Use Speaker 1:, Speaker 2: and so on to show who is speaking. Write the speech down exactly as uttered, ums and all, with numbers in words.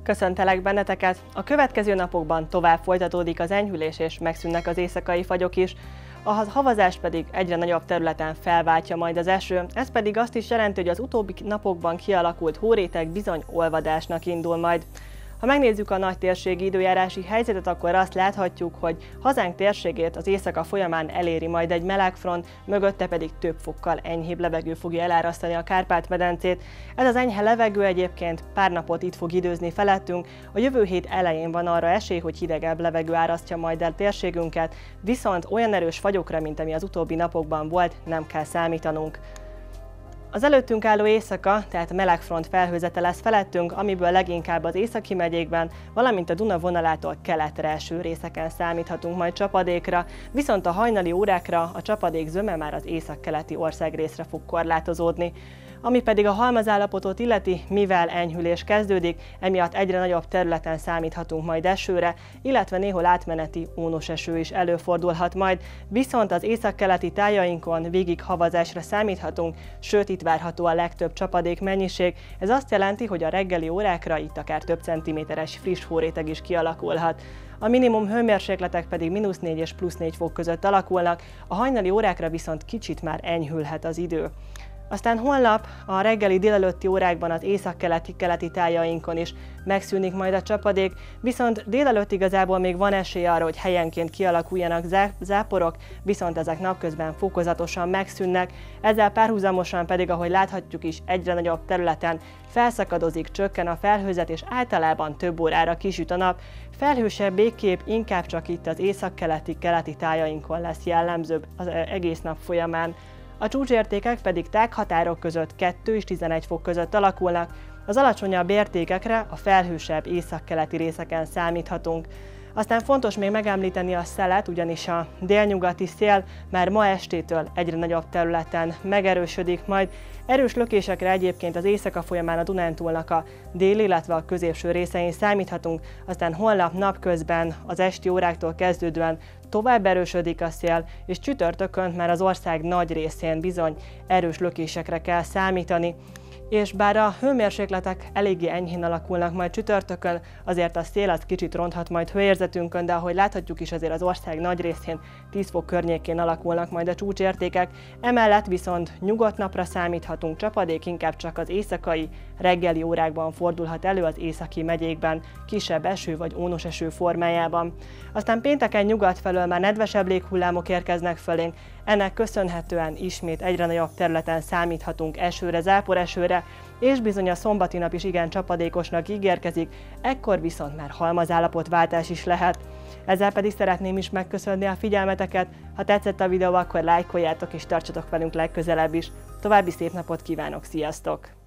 Speaker 1: Köszöntelek benneteket! A következő napokban tovább folytatódik az enyhülés és megszűnnek az éjszakai fagyok is. A havazás pedig egyre nagyobb területen felváltja majd az eső, ez pedig azt is jelenti, hogy az utóbbi napokban kialakult hóréteg bizony olvadásnak indul majd. Ha megnézzük a nagy térségi időjárási helyzetet, akkor azt láthatjuk, hogy hazánk térségét az éjszaka folyamán eléri majd egy meleg front, mögötte pedig több fokkal enyhébb levegő fogja elárasztani a Kárpát-medencét. Ez az enyhe levegő egyébként pár napot itt fog időzni felettünk, a jövő hét elején van arra esély, hogy hidegebb levegő árasztja majd el térségünket, viszont olyan erős fagyokra, mint ami az utóbbi napokban volt, nem kell számítanunk. Az előttünk álló éjszaka, tehát a melegfront felhőzete lesz felettünk, amiből leginkább az északi megyékben, valamint a Duna vonalától keletre eső részeken számíthatunk majd csapadékra, viszont a hajnali órákra a csapadék zöme már az északkeleti országrészre fog korlátozódni. Ami pedig a halmazállapotot illeti, mivel enyhülés kezdődik, emiatt egyre nagyobb területen számíthatunk majd esőre, illetve néhol átmeneti ónos eső is előfordulhat majd, viszont az északkeleti tájainkon végig havazásra számíthatunk, sőt itt várható a legtöbb csapadék mennyiség. Ez azt jelenti, hogy a reggeli órákra itt akár több centiméteres friss hóréteg is kialakulhat. A minimum hőmérsékletek pedig mínusz négy és plusz négy fok között alakulnak, a hajnali órákra viszont kicsit már enyhülhet az idő. Aztán holnap a reggeli délelőtti órákban az északkeleti keleti tájainkon is megszűnik majd a csapadék, viszont délelőtt igazából még van esély arra, hogy helyenként kialakuljanak záporok, viszont ezek napközben fokozatosan megszűnnek, ezzel párhuzamosan pedig, ahogy láthatjuk is, egyre nagyobb területen felszakadozik, csökken a felhőzet, és általában több órára kisüt a nap. Felhősebb végkép inkább csak itt az északkeleti keleti tájainkon lesz jellemzőbb az egész nap folyamán. A csúcsértékek pedig tághatárok között kettő és tizenegy fok között alakulnak, az alacsonyabb értékekre a felhősebb északkeleti részeken számíthatunk. Aztán fontos még megemlíteni a szelet, ugyanis a délnyugati szél már ma estétől egyre nagyobb területen megerősödik majd. Erős lökésekre egyébként az éjszaka folyamán a Dunántúlnak a déli, illetve a középső részein számíthatunk, aztán holnap napközben az esti óráktól kezdődően tovább erősödik a szél, és csütörtökön már az ország nagy részén bizony erős lökésekre kell számítani. És bár a hőmérsékletek eléggé enyhén alakulnak majd csütörtökön, azért a szél az kicsit ronthat majd hőérzetünkön, de ahogy láthatjuk is, azért az ország nagy részén tíz fok környékén alakulnak majd a csúcsértékek. Emellett viszont nyugodt napra számíthatunk, csapadék inkább csak az éjszakai, reggeli órákban fordulhat elő az északi megyékben, kisebb eső vagy ónos eső formájában. Aztán pénteken nyugat felől már nedvesebb léghullámok érkeznek fölénk, ennek köszönhetően ismét egyre nagyobb területen számíthatunk esőre, záporesőre, és bizony a szombati nap is igen csapadékosnak ígérkezik, ekkor viszont már halmazállapotváltás is lehet. Ezzel pedig szeretném is megköszönni a figyelmeteket, ha tetszett a videó, akkor lájkoljátok és tartsatok velünk legközelebb is. További szép napot kívánok, sziasztok!